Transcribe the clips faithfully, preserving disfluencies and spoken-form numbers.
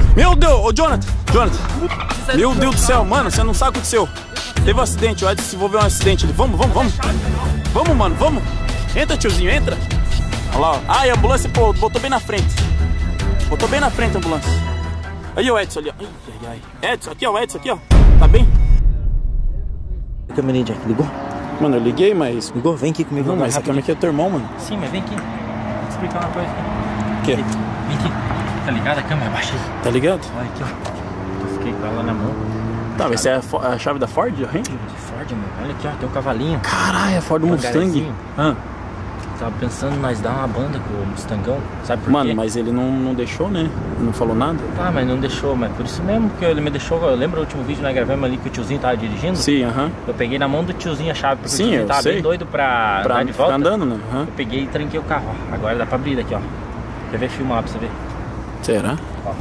Meu Deus, ô Jonathan, Jonathan. Meu Deus do céu, mano, você não sabe o que aconteceu. Teve um acidente, o Edson se envolveu em um acidente ali. Vamos, vamos, vamos. Vamos, mano, vamos. Entra, tiozinho, entra. Olha lá, ó. Ah, e a ambulância, pô, botou bem na frente. Botou bem na frente a ambulância. Aí o Edson ali, ó. Ai, ai, ai. Edson, aqui, ó, o Edson aqui, ó. Tá bem? A câmera, Jack, ligou? Mano, eu liguei, mas... Ligou? Vem aqui comigo. Não, mas essa câmera aqui é teu irmão, mano. Sim, mas vem aqui. Vou te explicar uma coisa aqui. O quê? Vem aqui. Tá ligado a câmera? Baixa aí. Tá ligado? Olha aqui, ó. Eu fiquei com ela na mão. Tá, mas essa é a, a chave da Ford, a Ranger? De Ford, mano. Olha aqui, ó. Tem um cavalinho. Caralho, é Ford Mustang. Ah. Tava pensando em nós dar uma banda com o Mustangão. Sabe por Mano, quê? mas ele não, não deixou, né? Não falou nada. Ah, mas não deixou, mas por isso mesmo que ele me deixou. Eu lembro o último vídeo que nós gravamos ali que o tiozinho tava dirigindo? Sim, aham. Uh-huh. Eu peguei na mão do tiozinho a chave, porque Sim, o tiozinho eu tava sei. bem doido pra, pra andar de volta. andando, né? Uhum. Eu peguei e tranquei o carro, ó. Agora dá pra abrir daqui, ó. Quer ver filmar pra você ver? Será? Ó.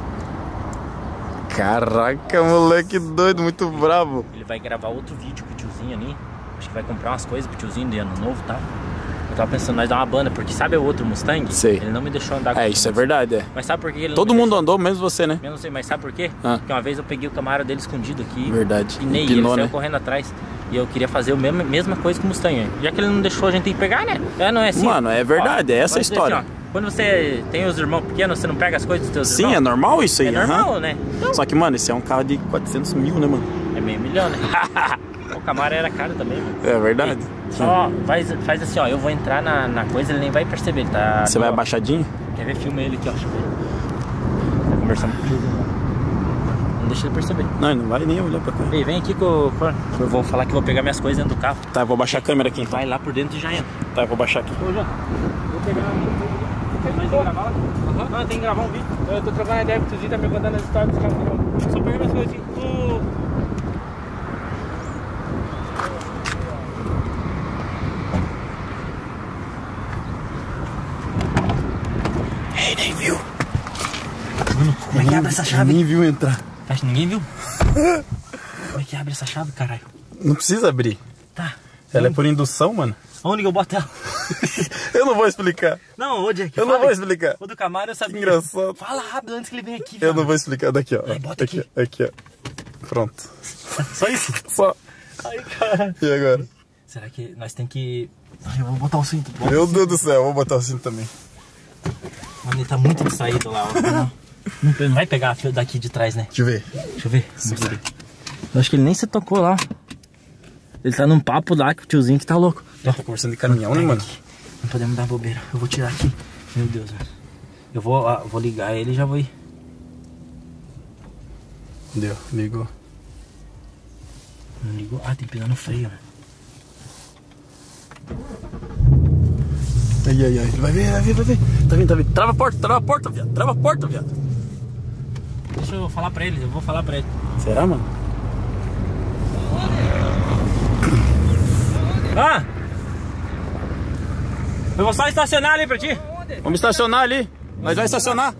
Caraca, moleque doido, muito bravo. Ele vai gravar outro vídeo com o tiozinho ali. Acho que vai comprar umas coisas pro tiozinho de ano novo e tal. Eu tava pensando, nós dar uma banda, porque sabe o outro Mustang? Sei. Ele não me deixou andar com É, o isso é Mustang. verdade, é. Mas sabe por que ele Todo não me mundo deixou? andou, menos você, né? Eu não sei, mas sabe por quê? Ah. Porque uma vez eu peguei o Camaro dele escondido aqui. Verdade. E nem Empinou, ele saiu né? correndo atrás. E eu queria fazer a mesma, mesma coisa com o Mustang. Já que ele não deixou, a gente tem que pegar, né? É, não é assim? Mano, é verdade, Ó, é essa a vamos dizer história. assim, ó, quando você tem os irmãos pequenos, você não pega as coisas dos teus Sim, irmãos? é normal isso aí, É aham. normal, né? Então, Só que, mano, esse é um carro de quatrocentos mil, né, mano? é meio milhão, né? O Camaro era caro também, mano. É verdade. E só faz, faz assim, ó. Eu vou entrar na, na coisa, ele nem vai perceber. Ele tá. Você vai ó, abaixadinho? Quer ver? Filma ele aqui, ó. Deixa eu ver. Tá conversando com o tiozinho. Não deixa ele perceber. Não, ele não vai nem olhar pra cá. Ei, vem aqui que eu, eu vou falar que eu vou pegar minhas coisas dentro do carro. Tá, eu vou baixar a câmera aqui, então. Vai lá por dentro e já entra. Tá, eu vou baixar aqui. Ô, João, vou pegar a Mas tem que gravar lá? Aham. Não, tem que gravar um vídeo. Eu tô trocando ideia com o tiozinho, tá me contando as histórias dos caras. Só pega minhas coisas assim. Tu... Ei, nem viu. Mano, como é que abre essa chave? Nem viu entrar. Acho que ninguém viu. Como é que abre essa chave, caralho? Não precisa abrir. Tá. Ela é por indução, mano. Onde que eu boto ela? Eu não vou explicar. Não, ô Jack, Eu não vou explicar. O do Camaro eu sabia. Que engraçado. Fala rápido antes que ele venha aqui, Eu viado. não vou explicar daqui, ó. Ai, bota aqui, aqui. aqui, ó. Pronto. Só isso? Só. Ai, cara. E agora? Será que nós tem que... Ai, eu vou botar o cinto. Bota Meu o cinto. Deus do céu, eu vou botar assim também. Mano, ele tá muito distraído lá. Ó. Não, não, não vai pegar a fio daqui de trás, né? Deixa eu ver. Deixa eu ver. Mostrar. Eu acho que ele nem se tocou lá. Ele tá num papo lá com o tiozinho que tá louco. Ele tá conversando de caminhão, né, mano? Não podemos dar bobeira. Eu vou tirar aqui. Meu Deus, mano. Eu vou, ah, vou ligar ele e já vou ir. Deu, ligou. Não ligou? Ah, tem que pisar no freio, mano. Ai, ai, ai. Vai ver, vai ver, vai ver. Tá vindo, tá vindo. Trava a porta, trava a porta, viado. Trava a porta, viado. Deixa eu falar pra ele, eu vou falar pra ele. Será, mano? Ah! Eu vou só estacionar ali pra ti. Vamos estacionar ali. Nós vamos estacionar.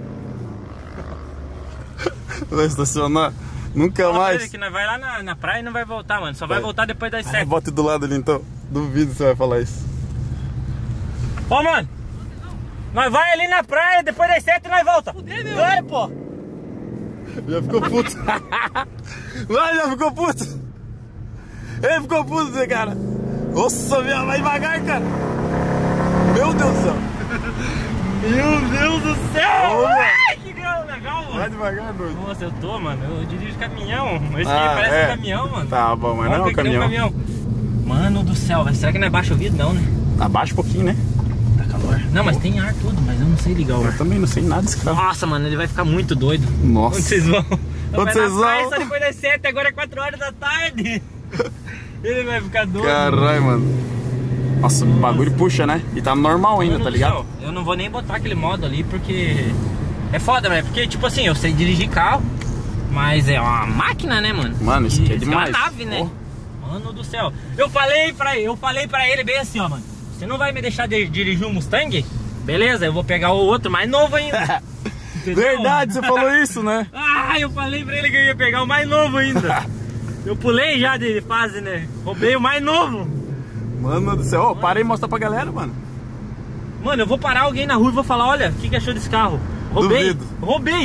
Vai estacionar. Nunca Fala pra mais. ele que nós vai lá na, na praia e não vai voltar, mano. Só vai É. voltar depois das Ah, sete. bota do lado ali então. Duvido que você vai falar isso. Ô, mano! Nós vai ali na praia, depois das sete nós volta. Vai, pô! Já ficou puto. Vai, já ficou puto. Ele ficou puto, né, cara? Nossa, minha, vai devagar, cara. Meu Deus do céu. Meu Deus do céu! Ô, Ai, que legal, mano! Vai devagar, doido. Nossa, eu tô, mano. Eu dirijo caminhão. Esse Ah, aqui parece é. um caminhão, mano. Tá bom, mas não é Olha um que nem caminhão. Mano do céu, velho. Será que não é baixo o vidro? Não, né? Abaixa um pouquinho, né? Tá calor. Não, mas tem ar tudo, mas eu não sei ligar o ar. Eu também não sei nada desse carro. Nossa, mano, ele vai ficar muito doido. Nossa. Onde vocês vão? Onde vocês vão? Só depois das sete, agora é quatro horas da tarde. Ele vai ficar doido. Caralho, mano. Nossa, o bagulho puxa, né? E tá normal ainda, Mano tá do ligado? céu, eu não vou nem botar aquele modo ali porque é foda, né? Porque, tipo assim, eu sei dirigir carro, mas é uma máquina, né, mano? Mano, isso aqui é E demais. uma nave, né? Mano do céu. Eu falei pra ele, eu falei pra ele bem assim, ó, mano. Você não vai me deixar de dirigir um Mustang? Beleza, eu vou pegar o outro mais novo ainda. Entendeu? Verdade, você falou isso, né? Ah, eu falei pra ele que eu ia pegar o mais novo ainda. Eu pulei já de fase, né? Roubei o mais novo. Mano do céu, ó, para aí e mostra pra galera, mano. Mano, eu vou parar alguém na rua e vou falar, olha, o que, que achou desse carro? Roubei, Duvido. roubei.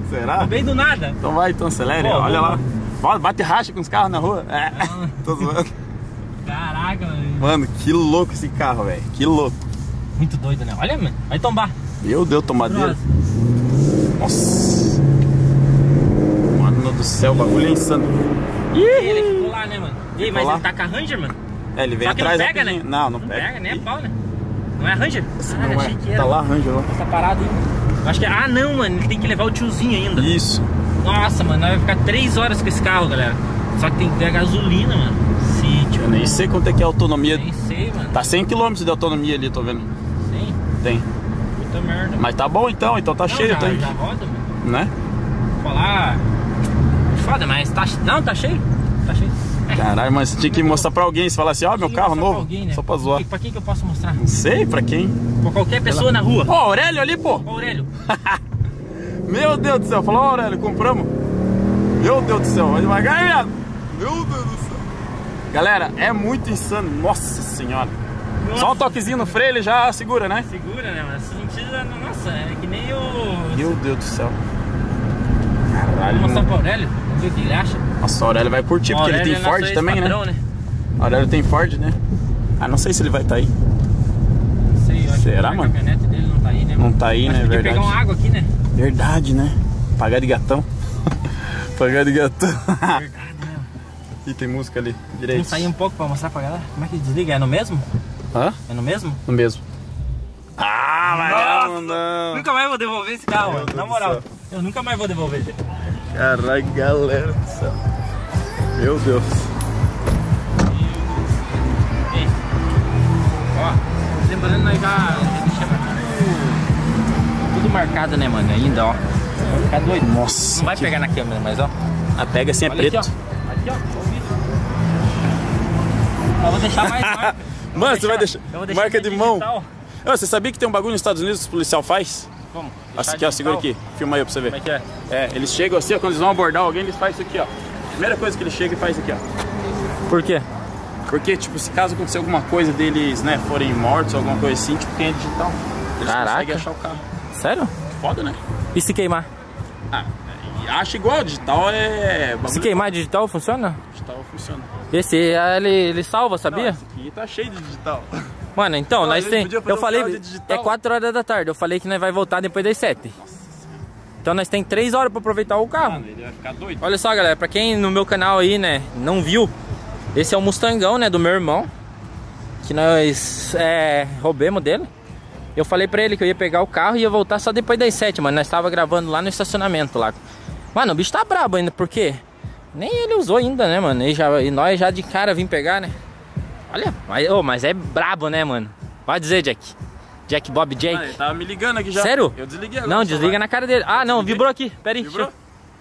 Será? Roubei do nada. Então vai, então acelere. Pô, olha vamos. lá. Bate racha com os carros na rua. É. Tô zoando. Caraca, mano. Mano, que louco esse carro, velho. Que louco. Muito doido, né? Olha, mano. Vai tombar. Meu Deus, tomadeira. Nossa. Mano do céu, o bagulho é insano. Ih, ele ficou lá, né, mano? Ih, mas lá. ele tá com a Ranger, mano? É, ele vem Só que atrás. não pega, rapidinho. né? Não, não, Não pega. pega, nem a pau, né? Não é Ranger? Ah, Não achei é. que era. Tá lá, Ranger lá. Essa parada aí. Eu acho que é... Ah, não, mano. Ele tem que levar o tiozinho ainda. Isso. Nossa, mano. Nós vai ficar três horas com esse carro, galera. Só que tem que ver a gasolina, mano. Sítio. Eu nem sei quanto é que é a autonomia. Nem sei, mano. Tá cem quilômetros de autonomia ali, tô vendo. Sim. Tem. Puta merda. Mas tá bom então, então tá Não, cheio, já, tá aí. já roda, mano. Né? Falar... Foda, mas tá... Não, tá cheio. Tá cheio. É. Caralho, mas você tinha que mostrar pra alguém. Você fala assim, ó, meu Tem que carro mostrar pra novo. alguém, né? Só pra zoar. E pra quem que eu posso mostrar? Não sei pra quem. Pra qualquer pessoa na rua. Ó, Aurélio ali, pô. Ó, Aurélio. Meu Deus do céu. Falou, ó, Aurélio, compramos. Meu Deus do céu. Vai devagar, viado. Meu Deus do céu. Galera, é muito insano. Nossa senhora. Nossa. Só um toquezinho no freio ele já segura, né? Segura, né? Mas você não precisa... Nossa, é que nem o... Meu Deus do céu. Caralho. Vou mostrar mano. pro Aurélio. Vamos ver o que ele acha. Nossa, o Aurélio vai curtir, porque ele tem é Ford nosso também, né? ex-patrão, né? O Aurélio tem Ford, né? Ah, não sei se ele vai estar tá aí. Não sei, eu acho Será, que mano? a caminhonete dele não tá aí, né? Não tá aí, Mas né? podia Verdade. pegar uma água aqui, né? Verdade, né? Pagar de gatão. Pagar de gatão. Verdade, né? Ih, tem música ali, direito. Vamos sair um pouco pra mostrar pra galera. Como é que desliga? É no mesmo? Hã? É no mesmo? No mesmo. Ah, mas não, não. Nunca mais vou devolver esse carro, mano. Deus Na do moral. céu. Eu nunca mais vou devolver ele. Caralho, galera do céu. Meu Deus. Ei. Ó, lembrando, nós já deixamos tudo, tudo marcado, né, mano? Ainda, ó. Vai ficar doido. Nossa. Não vai que- pegar na câmera, mas ó. Ah, pega assim, é Olha preto. aqui, ó. Aqui, ó. Ó o vídeo. Eu vou deixar mais marca. Eu Mano, vou você vai deixar eu vou deixar marca de mão. digital. Ô, você sabia que tem um bagulho nos Estados Unidos que o policial faz? Como? Assim, Deixar aqui, ó, segura digital? aqui. Filma aí pra você ver. Como é que é? É, eles chegam assim, ó, quando eles vão abordar alguém, eles fazem isso aqui, ó. Primeira coisa que eles chegam e faz aqui, ó. Por quê? Porque, tipo, se caso acontecer alguma coisa deles, né, forem mortos ou alguma coisa assim, tipo, tem a digital. Eles Caraca. conseguem achar o carro. Sério? Foda, né? E se queimar? Ah, e acha igual, digital é... bagulho- Se queimar digital funciona? Digital funciona. Esse, ah, ele, ele salva, Não, sabia? esse aqui tá cheio de digital. Mano, então, Não, nós ele tem. podia fazer Eu um falei, carro de digital. é quatro horas da tarde. Eu falei que nós vai voltar depois das sete. Então nós tem três horas pra aproveitar o carro. Mano, ele vai ficar doido. Olha só, galera, pra quem no meu canal aí, né, não viu, esse é o Mustangão, né, do meu irmão, que nós é, roubemos dele. Eu falei pra ele que eu ia pegar o carro e ia voltar só depois das sete, mano. Nós tava gravando lá no estacionamento lá. Mano, o bicho tá brabo ainda, porque nem ele usou ainda, né, mano? E, já, e nós já de cara vim pegar, né? Olha, mas, oh, mas é brabo, né, mano? Vai dizer, Jack. Jack Bob Jake. Ah, ele tava me ligando aqui já. Sério? Eu desliguei agora. Não, o desliga celular. na cara dele. Ah, não, Desliguei. vibrou aqui. Pera aí. Vibrou?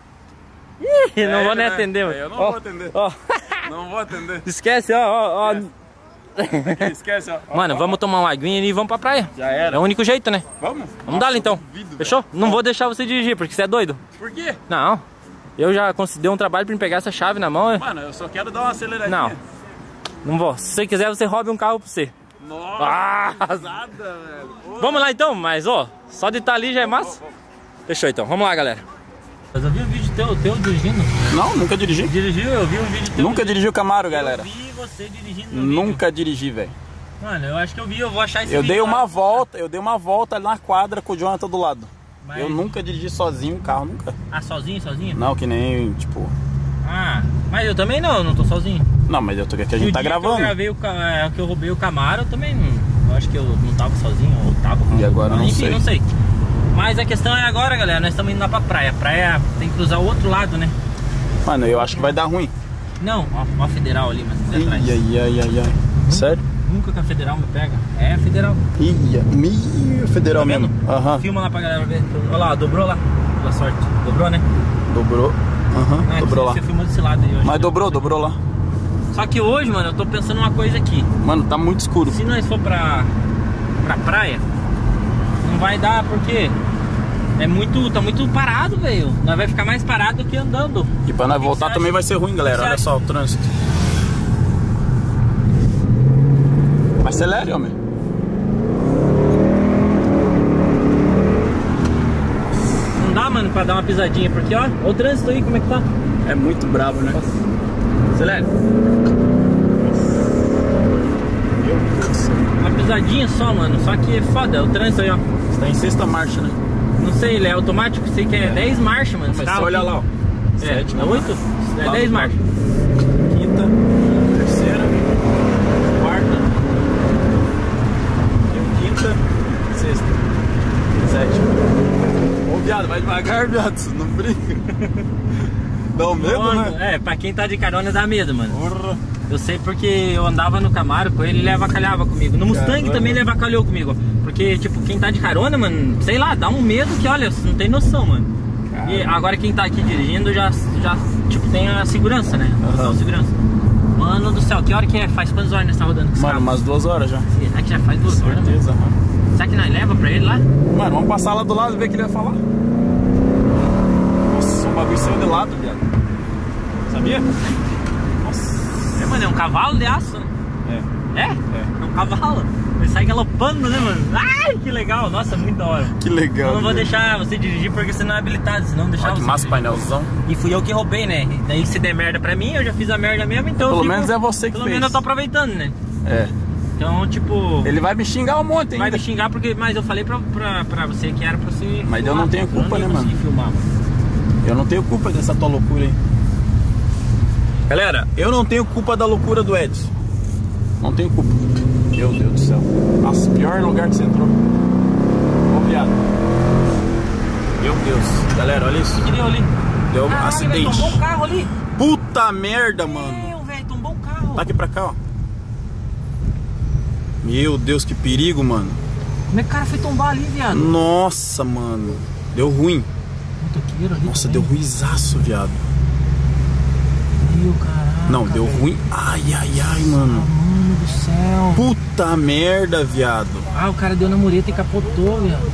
Deixa eu- Ih, não É vou ele, nem né? atender, mano. É, eu não Ó, vou atender. ó. Não vou atender. Esquece, ó, ó, ó. Esquece. Esquece, ó. Ó, Mano, ó, vamos ó. tomar uma aguinha e vamos pra praia. Já era. É o único jeito, né? Vamos? Vamos dar lá então. duvido, Fechou? velho. Não vou deixar você dirigir, porque você é doido. Por quê? Não. Eu já consegui um trabalho pra me pegar essa chave na mão. Mano, eu só quero dar uma aceleradinha. Não. Não vou. Se você quiser, você roube um carro pra você. Nossa, Ah! pesada, velho. Pô. Vamos lá então, mas ó, só de estar ali já é massa. Fechou então, vamos lá, galera. Mas eu vi um vídeo teu, teu dirigindo. Não, nunca dirigi. Dirigiu, eu vi um vídeo teu. Nunca dirigi o Camaro, galera. Eu vi você dirigindo no Nunca dirigi, velho. vídeo. Mano, eu acho que eu vi, eu vou achar esse Eu vídeo dei lá. uma volta, eu dei uma volta ali na quadra com o Jonathan do lado. Mas- Eu nunca dirigi sozinho um carro, nunca. Ah, sozinho, sozinho? Não, que nem, tipo... Ah, mas eu também não, não tô sozinho. Não, mas eu tô aqui, a E gente o tá dia gravando. Que eu, gravei o, ca- é, que eu roubei o Camaro, eu também não. Eu acho que eu não tava sozinho, ou tava com E agora eu não Enfim, sei. não sei. Mas a questão é agora, galera, nós estamos indo lá pra praia. A praia tem que cruzar o outro lado, né? Mano, eu acho que vai dar ruim. Não, ó, ó a federal ali, mas ali atrás. Ai, ai, ai, ai, ai. Sério? Nunca que a federal me pega. É a federal. Ia, Ih, federal Tá vendo? mesmo. Aham. Filma lá pra galera ver. Olha lá, dobrou lá. Pela sorte. Dobrou, né? Dobrou. Aham, Ah, dobrou lá. Você filmou desse lado aí. eu acho Mas que- dobrou, dobrou lá. Só que hoje, mano, eu tô pensando uma coisa aqui. Mano, tá muito escuro. Se nós for pra, pra praia, não vai dar porque é muito, tá muito parado, velho. Nós vai ficar mais parado do que andando. E pra nós O que voltar que você também acha? vai ser ruim, galera. O que você Olha acha? só o trânsito. Acelere, homem. Não dá, mano, pra dar uma pisadinha, porque ó, olha o trânsito aí, como é que tá? É muito brabo, né? Nossa. Acelera. Meu Deus. Uma pisadinha só, mano. Só que é foda, o trânsito aí, ó. Você tá em sexta marcha, né? Não sei, ele é automático, sei que é, é. dez marchas, mano. Mas olha lá, ó. É, Sétima, é oito? É dez marchas. Quinta, terceira, quarta, quinta, sexta, sétima. Ô, viado, vai devagar, viado. Não brinca. Dá um medo, Mano, né? É, pra quem tá de carona dá medo, mano. Porra. Eu sei porque eu andava no Camaro com ele, ele avacalhava comigo. No Mustang Caramba. também ele avacalhou comigo. Porque, tipo, quem tá de carona, mano, sei lá, dá um medo que, olha, você não tem noção, mano. Caramba. E agora quem tá aqui dirigindo já, já tipo, tem a segurança, né? A noção Uhum. de segurança. Mano do céu, que hora que é? Faz quantas horas nós tá rodando com esse Mano, carro? umas duas horas já. Será que já faz duas horas, mano? Certeza, mano. Será que nós leva pra ele lá? Mano, vamos passar lá do lado e ver o que ele vai falar. Nossa, o bagulho saiu de lado, viado. Sabia? Nossa. É, mano, é um cavalo de aço, né? É. É? É. É um cavalo. Ele sai galopando, né, mano? Ai, que legal. Nossa, muito da hora. Que legal. Eu não vou viu? deixar você dirigir porque você não é habilitado, senão deixar Olha que você massa dirigir. painelzão. E fui eu que roubei, né? E daí se der merda pra mim, eu já fiz a merda mesmo, então Pelo eu fico, menos é você que Pelo fez. menos eu tô aproveitando, né? É. Então, tipo... Ele vai me xingar um monte ainda. vai me xingar porque... Mas eu falei pra, pra, pra você que era pra você... Mas eu filmar, não tenho culpa, eu não né, ia conseguir mano? filmar, mano. Eu não tenho culpa dessa tua loucura aí. Galera, eu não tenho culpa da loucura do Edson. Não tenho culpa. Meu Deus do céu. Nossa, pior lugar que você entrou. Ô, viado. Meu Deus. Galera, olha isso. O que deu ali? Deu um Caralho, acidente. velho, tombou um carro ali. Puta merda, mano. Meu, velho, tombou um carro. Tá aqui pra cá, ó. Meu Deus, que perigo, mano. Como é que o cara foi tombar ali, viado? Nossa, mano. Deu ruim. Motoqueiro ali Nossa, também. deu ruizaço, viado. Meu caralho. Não, deu velho. ruim. Ai, ai, ai, mano. Mano do céu. Puta merda, viado. Ah, o cara deu na mureta e capotou, viado.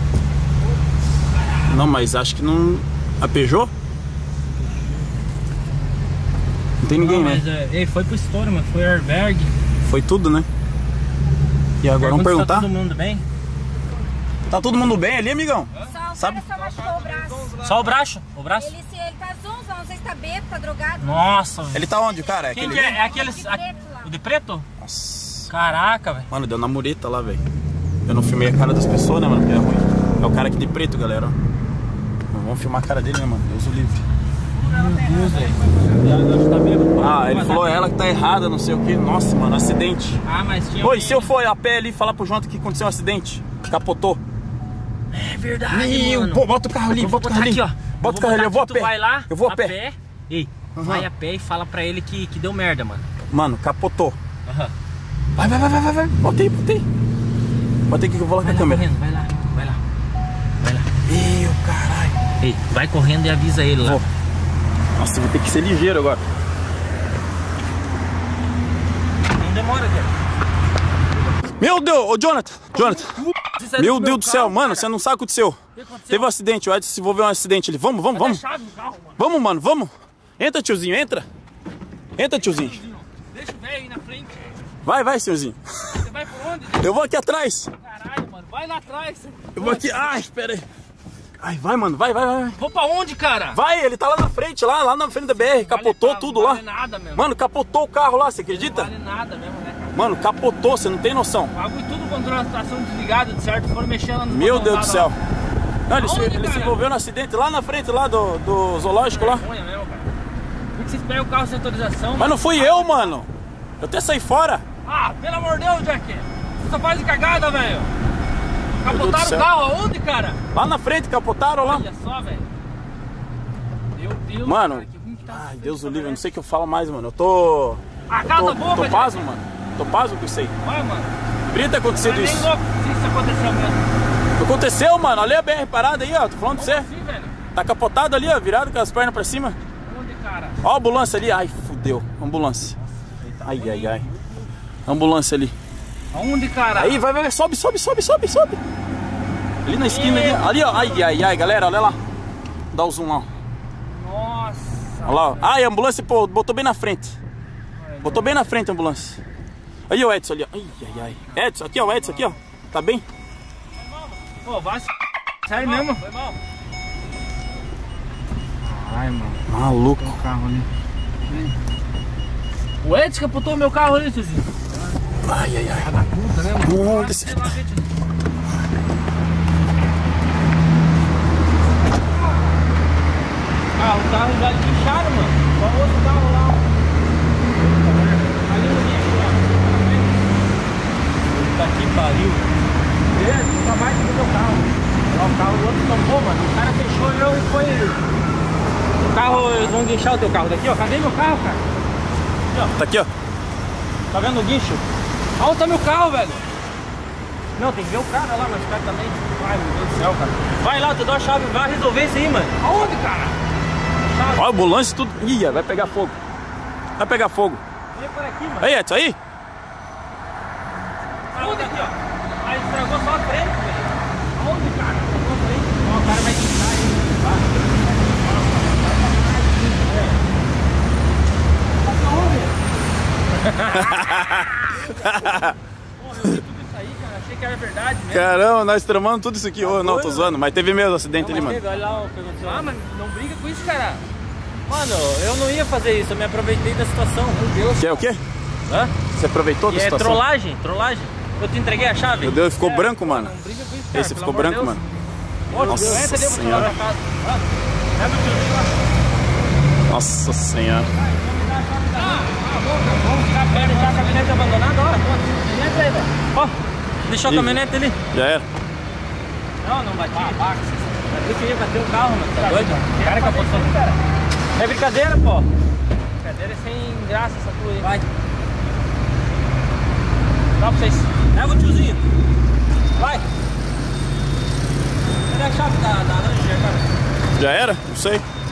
Não, mas acho que não... A Peugeot? Não tem ninguém, Não, né? mas é, ele foi pro estouro, mano. Foi airbag. Foi tudo, né? E agora vamos Pergunta se perguntar? Tá todo mundo bem? Tá todo mundo bem ali, amigão? Só, Sabe? Só machucou o braço. Só o braço? O braço? Ele, se, ele tá zonzão, não sei se tá bêbado, tá drogado. Nossa, velho. Ele tá onde, cara? É Quem aquele que é? ali? É aquele... De preto lá. O de preto? Nossa. Caraca, velho. Mano, deu na mureta lá, velho. Eu não filmei a cara das pessoas, né, mano? Porque é ruim. É o cara aqui de preto, galera, ó. Não vamos filmar a cara dele, né, mano? Deus o livre. Meu Deus, velho. Tá bêbado. Ah, ele falou ela que tá errada, não sei o que. Nossa, mano, acidente. Ah, mas tinha... Oi, alguém- se eu for a pé ali e falar pro Jonathan que aconteceu um acidente, capotou. É verdade, Ih, mano. pô, bota o carro ali, Eu vou bota o carro botar ali. aqui, ó. Bota o carro ali, eu vou a Tu pé. vai lá, Eu vou a pé. Ei, Uhum. vai a pé e fala pra ele que, que deu merda, mano. Mano, capotou. Aham. Vai, vai, vai, vai, vai, vai. Bota aí, bota aí. Bota aí que eu vou lá com Vai a lá câmera. correndo, vai lá, vai lá. Vai lá. Meu caralho. Ei, vai correndo e avisa ele lá. Vou. Nossa, eu vou ter que ser ligeiro agora. Não demora, velho. Meu Deus, ô Jonathan. Jonathan. Você Meu saiu Deus do céu, carro, mano, cara. você não sabe o que aconteceu. que aconteceu? Teve um acidente, o Edson se envolveu em um acidente ali. Vamos, vamos, vamos. Cadê a chave do carro, mano? Vamos, mano, vamos. Entra, tiozinho, entra. Entra, tiozinho. Deixa o velho aí na frente. Vai, vai, senhorzinho. Você vai por onde? Eu vou aqui atrás. Caralho, mano. Vai lá atrás. Eu vou aqui. Ai, espera aí. Ai, vai, mano, vai, vai, vai. Vou pra onde, cara? Vai, ele tá lá na frente, lá, lá na frente da B R. Capotou Vale- tudo não lá. Vale nada mesmo. Mano, capotou o carro lá, você Não acredita? vale nada mesmo, né, cara? Mano, capotou, você não tem noção. O bagulho tudo controle a situação desligado, de certo? Foram mexendo lá no Meu botão Deus do lá, céu. Não, ele, se, Aonde, ele se cara? envolveu no acidente lá na frente, lá do, do zoológico lá. Vergonha mesmo, cara. Por que vocês pegam o carro sem autorização? Mas não fui eu, mano. Eu até saí fora. Ah, pelo amor de Deus, Jack. Você só faz de cagada, velho. Deus do Capotaram o céu. carro aonde, cara? Lá na frente, capotaram lá. Olha só, velho. Meu Deus, Mano, cara, que ruim que tá ai, essa Deus o frente, livre, eu não velho. sei o que eu falo mais, mano. Eu tô. Ah, cala tô, a boca, tô Jack. pasmo, mano. Tô pasmo com isso aí. Vai, mano. Deveria ter acontecido Não é nem isso. louco se isso aconteceu mesmo. Aconteceu, mano. Olha a B R parada aí, ó. Tô falando de Como você. assim, velho? Tá capotado ali, ó. Virado com as pernas pra cima. Onde, cara? Ó a ambulância ali. Ai, fudeu. Ambulância. Ai, ai, ai. Ambulância ali. Aonde, cara? Aí, vai, vai, vai. Sobe, sobe, sobe, sobe, sobe. Ali na esquina ali. Ali, ó. Ai, ai, ai, galera. Olha lá. Dá o zoom lá, ó. Nossa. Olha lá, ó. Ai, a ambulância, pô, botou bem na frente. Botou bem na frente a ambulância. Aí, o Edson ali, ó. Ai, ai, ai. Edson, aqui, ó. O Edson aqui, ó. Tá bem? Pô, vai se... Sério mesmo? Foi mal. Ai, mano. Maluco. O carro ali. O Edson capotou meu carro ali, tiozinho. Ai, ai, ai. Da puta, né, mano? Vamos descer. Ah, o carro já guincharam, mano. Só o outro carro lá. Ali no guincho lá. Puta que pariu. É, nunca mais do meu carro. Lá o carro do outro tombou, mano. O cara fechou eu e foi ele. O carro, eles vão guinchar o teu carro daqui, ó. Cadê meu carro, cara? Aqui, ó. Tá aqui, ó. Tá vendo o guincho? Aonde tá meu carro, velho? Não, tem que ver o cara lá, mas o cara também. Ai, meu Deus do céu, cara. Vai lá, tu dá a chave, vai resolver isso aí, mano. Aonde, cara? Chave. Olha o ambulância tudo. Ih, vai pegar fogo. Vai pegar fogo. Vem por aqui, mano. Aí, Edson, aí. Aonde aqui, ó? Aí estragou só a frente, velho. Aonde, cara? Estragou a frente. Ó, o cara vai guinchar aí. Porra, eu vi tudo isso aí, cara. Achei que era verdade mesmo. Caramba, nós tramamos tudo isso aqui. Ô, não, tô zoando. Mas teve mesmo acidente ali, mano. Teve, olha lá o que aconteceu. Ah, mas não briga com isso, cara. Mano, eu não ia fazer isso. Eu me aproveitei da situação. Meu Deus. Que é o quê? Hã? Você aproveitou da E é situação? trollagem, trollagem. Eu te entreguei a chave. Meu Deus, ficou É, branco, mano. Não briga com isso, cara. Esse pelo ficou amor de branco, Deus. mano. Ô, Nossa Deus, entra, devo Senhora. pra casa. Ah, leva o tiozinho lá. Nossa senhora. Vamos tirar a perna e deixar a caminhonete abandonada, ó. Caminhonete aí, velho. Ó, deixou a Ih. caminhonete ali. Já era. Não, não bati. Ah, eu queria bater o carro, mano. Tá doido? O cara capotou. É brincadeira, pô. Brincadeira é sem graça essa tua aí. Vai. Dá pra vocês. Leva o tiozinho. Vai. Cadê a chave da, da laranja, cara? Já era? Não sei.